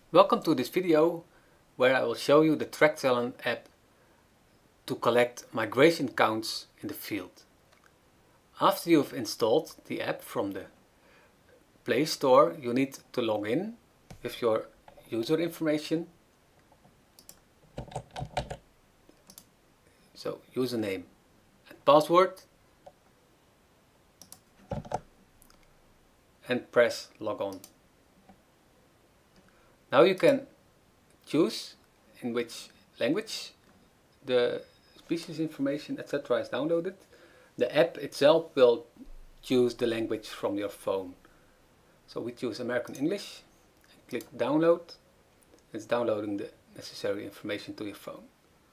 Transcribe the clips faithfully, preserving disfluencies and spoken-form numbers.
Welcome to this video where I will show you the TrackTalent app to collect migration counts in the field. After you've installed the app from the Play Store, you need to log in with your user information. So username and password, and press log on. Now you can choose in which language the species information et cetera is downloaded. The app itself will choose the language from your phone. So we choose American English and click download. It's downloading the necessary information to your phone.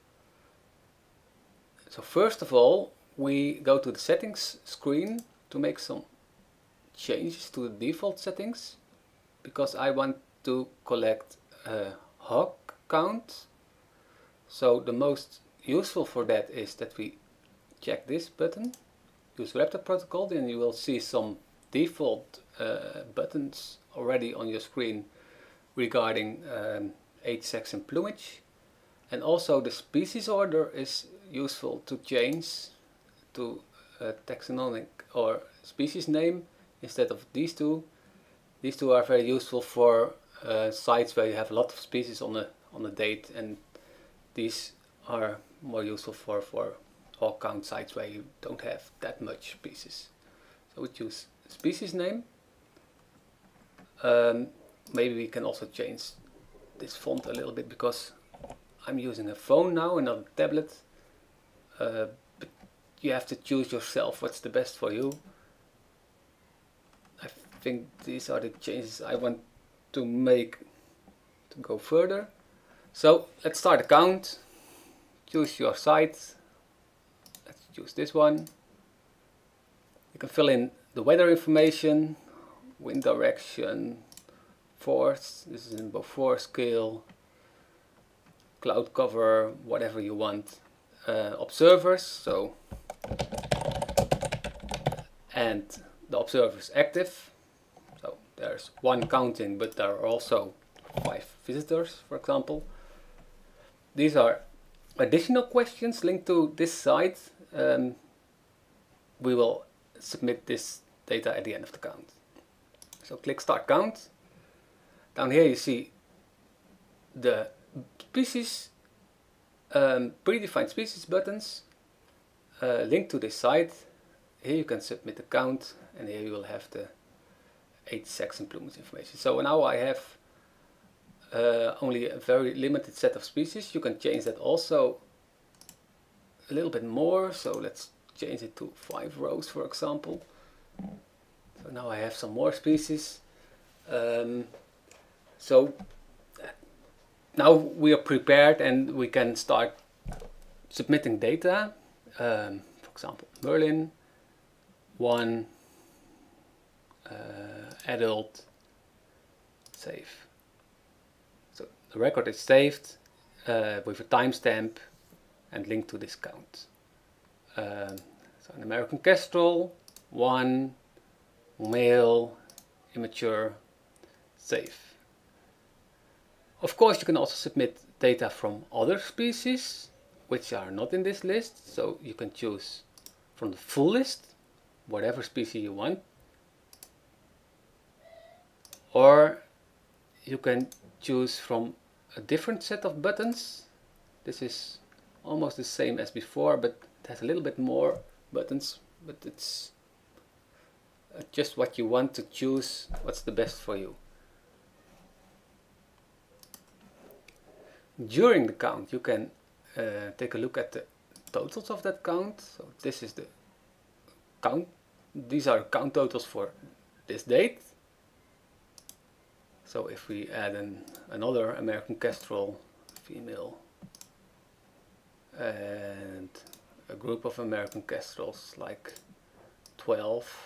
So first of all, we go to the settings screen to make some changes to the default settings, because I want to collect a hog count. So the most useful for that is that we check this button, use Raptor protocol, then you will see some default uh, buttons already on your screen regarding um, age, sex and plumage. And also the species order is useful to change to a taxonomic or species name instead of these two. These two are very useful for uh, sites where you have a lot of species on a on a date, and these are more useful for for hog count sites where you don't have that much species. So we choose species name. Um, maybe we can also change this font a little bit, because I'm using a phone now and not a tablet. Uh, but you have to choose yourself what's the best for you. I think these are the changes I want to make to go further. So let's start a count. Choose your site. Let's choose this one. You can fill in the weather information, wind direction, force. This is in Beaufort scale, cloud cover, whatever you want. Uh, observers, so and the observer is active. So there's one counting, but there are also five visitors, for example. These are additional questions linked to this site. Um, we will submit this data at the end of the count. So click Start Count. Down here you see the species, um, predefined species buttons uh, linked to this site. Here you can submit the count, and here you will have the age, sex and plumage information. So now I have uh, only a very limited set of species. You can change that also a little bit more. So let's change it to five rows, for example. So now I have some more species. Um, so now we are prepared and we can start submitting data. Um, for example, Merlin, one, uh, adult, save. So the record is saved uh, with a timestamp and linked to this count. Um, so an American Kestrel, one, male, immature, save. Of course, you can also submit data from other species which are not in this list. So you can choose from the full list whatever species you want, or you can choose from a different set of buttons. This is almost the same as before, but it has a little bit more buttons, but it's just what you want to choose, what's the best for you. During the count you can uh, take a look at the totals of that count. So this is the count, these are count totals for this date. So if we add an, another American Kestrel female and a group of American Kestrels like twelve,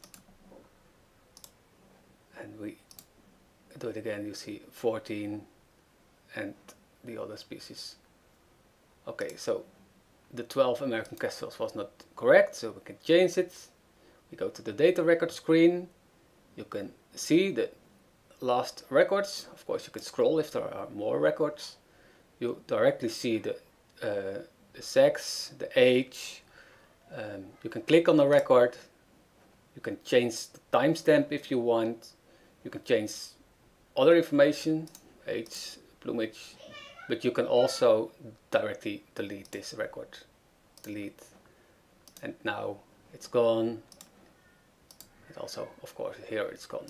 and we do it again, you see fourteen and the other species. Okay, so the twelve American Kestrels was not correct, so we can change it. We go to the data record screen. You can see the last records. Of course, you can scroll if there are more records. You directly see the, uh, the sex, the age. Um, you can click on the record. You can change the timestamp if you want. You can change other information, age, plumage, but you can also directly delete this record. Delete, and now it's gone. And also, of course, here it's gone.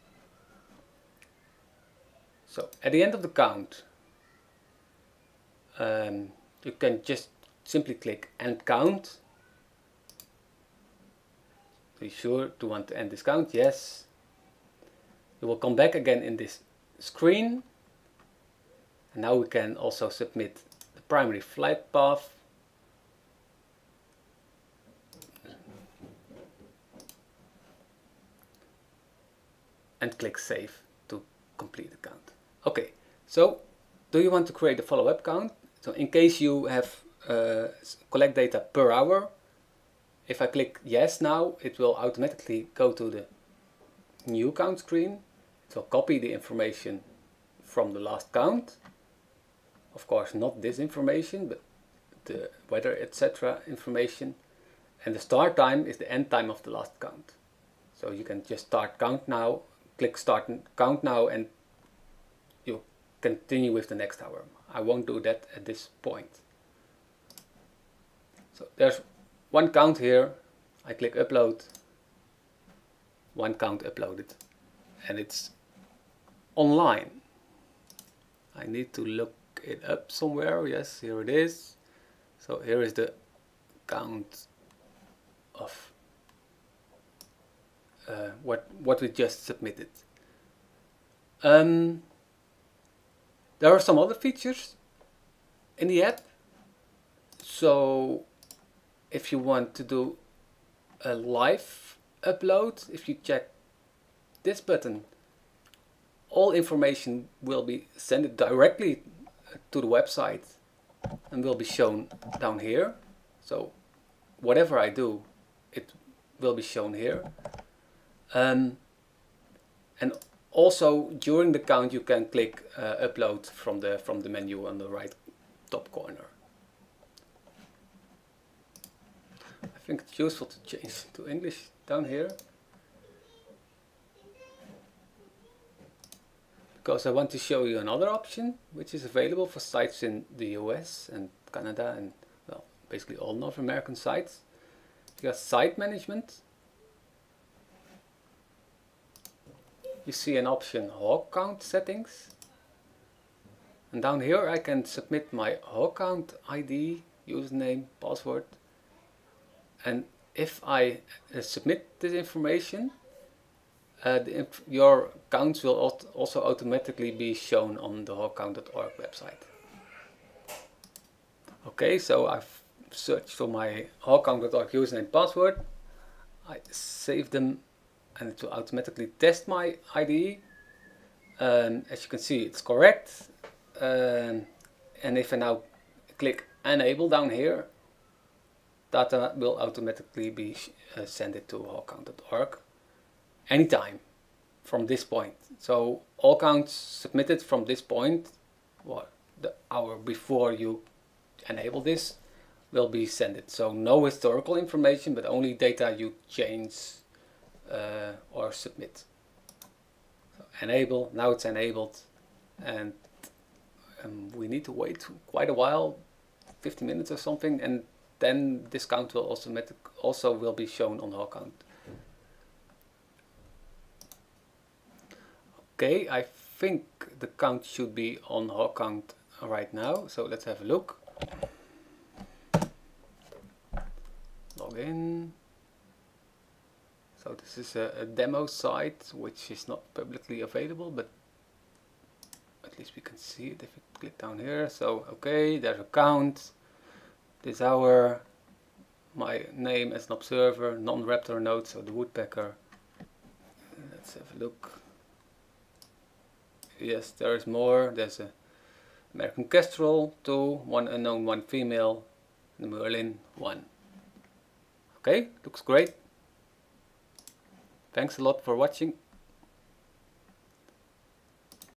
So at the end of the count, um, you can just simply click End Count. Be sure to want to end this count, yes. You will come back again in this screen. And now we can also submit the primary flight path. And click Save to complete the count. Okay, so do you want to create a follow-up count? So in case you have uh, collect data per hour, if I click yes now, it will automatically go to the new count screen. It will copy the information from the last count. Of course, not this information, but the weather, et cetera information. And the start time is the end time of the last count. So you can just start count now, click start count now, and you continue with the next hour. I won't do that at this point. So there's one count here. I click upload. One count uploaded. And it's online. I need to look it up somewhere. Yes, here it is. So here is the count of uh, what what we just submitted. Um, there are some other features in the app. So if you want to do a live upload, if you check this button, all information will be sent directly to the website and will be shown down here. So whatever I do, it will be shown here. Um, and also during the count you can click uh, upload from the from the menu on the right top corner. I think it's useful to change to English down here, because I want to show you another option which is available for sites in the U S and Canada and, well, basically all North American sites. You got site management. You see an option hog count settings. And down here I can submit my hog count I D, username, password. And if I uh, submit this information, uh, the inf your counts will aut also automatically be shown on the hog count dot org website. Okay, so I've searched for my hog count dot org username, password. I save them and it will automatically test my I D. Um, as you can see, it's correct. Um, and if I now click enable down here, data will automatically be uh, sent to hog count dot org anytime from this point. So all counts submitted from this point, or the hour before you enable this, will be sent. So no historical information, but only data you change uh, or submit. So enable, now it's enabled, and um, we need to wait quite a while, fifty minutes or something, and then this count will automatic also will be shown on hog count. Okay, I think the count should be on hog count right now, so let's have a look. Log in. So this is a, a demo site which is not publicly available, but at least we can see it if we click down here. So okay, there's a count. This hour, my name as an observer, non-raptor node, so the woodpecker. Let's have a look. Yes, there is more. There's a American Kestrel, two, one unknown, one female, and the Merlin, one. Okay, looks great. Thanks a lot for watching.